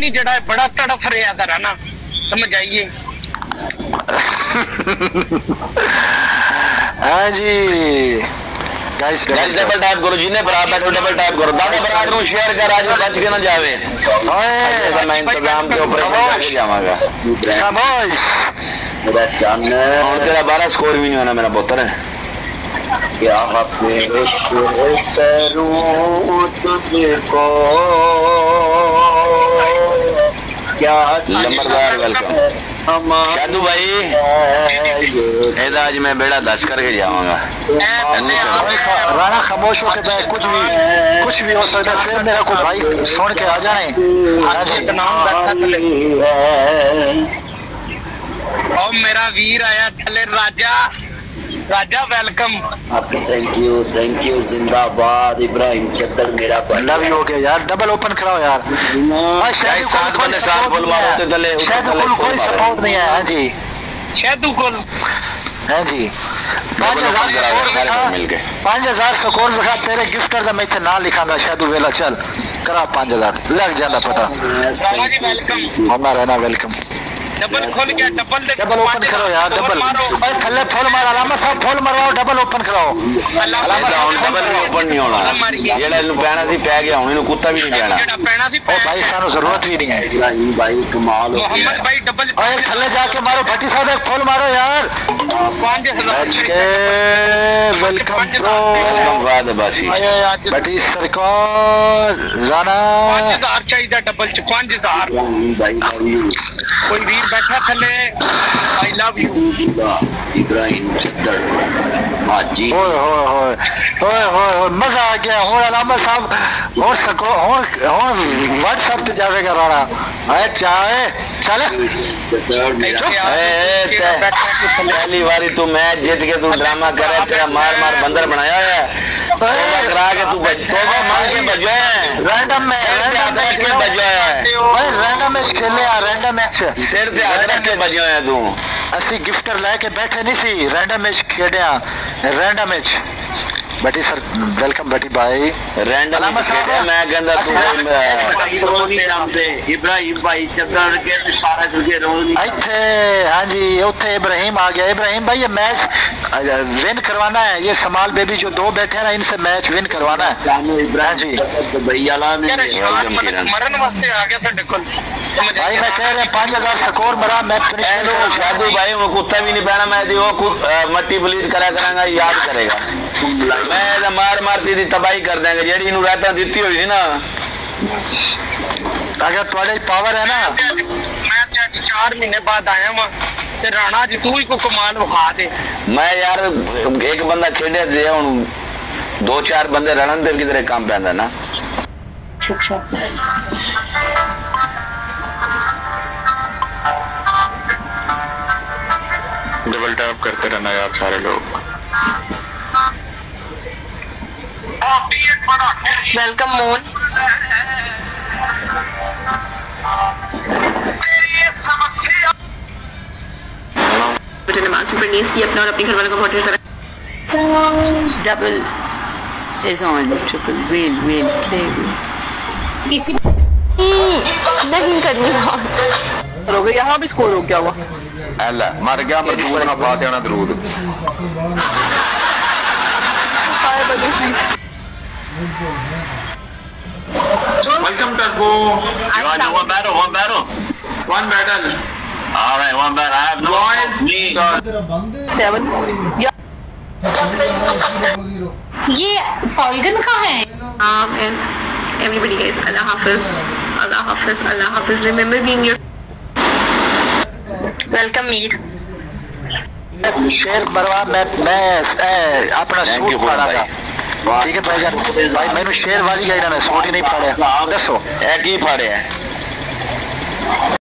नहीं जड़ा बड़ा तड़फ रहा था ना, समझ आइए। हाँ जी गाइस डबल टैप करो, जिन्हें बराबर बैठो डबल टैप करो, दादा बराबर को शेयर कर, आज बच के ना जावे। मैं इंस्टाग्राम के ऊपर जाऊंगा मेरा चैनल, और तेरा 12 स्कोर भी नहीं होना मेरा पुत्र है। क्या पेश करूं तुझको, क्या नंबरदार वेलकम शादू भाई। आज मैं बेड़ा 10 करके जाऊंगा। राणा खामोश होकर जाए, कुछ भी हो सकता है। फिर मेरा को भाई सुन के आ जाए। और मेरा वीर आया थले राजा वेलकम। थैंक यू जिंदाबाद इब्राहिम चद्दर मेरा भाई। Love you. ओके यार डबल ओपन कराओ यार। सात बंदे सात फुल मारो तो तले कोई सपोर्ट नहीं है। हाँ जी शैदू को हाँ जी 5000 स्कोर लिखा तेरे गिफ्टर का मैं इतने ना लिखांगा। शैदू वेला चल करा 5000 लग जाता पता। हमारा रहना वेलकम। डबल खोल गया, डबल ओपन करो यार। डबल थल्ले फुल मार अलामा साहब फुल मरवाओ। डबल ओपन कराओ। डबल भी ओपन नहीं होना, जेड़ा इनु पैना सी पै गया, हुन इनु कुत्ता भी नहीं पैना। ओ भाई सानू जरूरत भी नहीं है भाई कमाल हो मोहम्मद भाई डबल ओए थल्ले जाके मारो। भट्टी साहब एक फुल मारो यार। 5000 वेलकम वाद बासी भट्टी सरकार राणा 5000 चाहिए डबल च 5000। कोई वीर बैठा थले आई लव यू इब्राहिम चद्दर हाजी। मजा आ गया। हूं अलामा साहब और सको और व्हाट्सएप पे जावेगा राणा। आए चाहे चल पहली बारी तू मैच जीत के तू ड्रामा करे, तेरा मार बंदर बनाया है करा के तू तोबा मार के बजो है। रैंडम मैच खेले यार। रैंडम मैच सिर ते हाथ रख के बजो है तू। असि गिफ्टर लेके बैठे नहीं सी, रैंडम मैच खेड़िया। रैंडम मैच बटी सर वेलकम बटी भाई। रैंडम मैं कहंदा तू इब्राहिम भाई चद्दर के सारा जुगे रोज इथे। हां जी उथे इब्राहिम आ गया। इब्राहिम भाई ये मैच विन करवाना है। ये समाल बेबी जो दो बैठे हैं ना, इनसे मैच विन करवाना है। इब्राहिम जी भैया ला ने मरन वास्ते आ गया था डकल भाई। मैं कह रहा 5000 स्कोर मरा मैं शादू भाई वो कुत्ता भी नहीं पहना। मैं वो मट्टी पलीत करा करांगा, याद करेगा। मैं मार दी तबाही कर देंगे जेडी इनू रातां दित्ती हुई ना। अगर थोड़े पावर है ना। मैं 4 महीने बाद आया वहां ते राणा जी तू ही को कमाल विखा दे। मैं यार एक बंदा खेडे दे हुन 2-4 बंदे रणन दे किधरे काम पैंदा ना। डबल टैप करते रहना यार सारे लोग। वेलकम मोन। नमाज पढ़नी इसकी अपना और अपने घर वालों को बहुत सारा। Double is on. Triple well play किसी नहीं करनी हो गया। यहाँ भी स्कोर हो क्या हुआ? अल्लाह मर गया मजदूर ना पा देना दरूद। Welcome Turbo. You want to one battle? One battle. All right, one battle. I have no me. 7 ये फॉल्गन का है। And everybody guys, Allah Hafiz, Allah Hafiz, Allah Hafiz. Remember being your welcome Mir. शेर मरवा मैं अपना सूट फाड़ा था। ठीक है भाईजान भाई मैंने शेर वाली गई ना सूट ही नहीं फाड़े। दसो एक ही फाड़े है।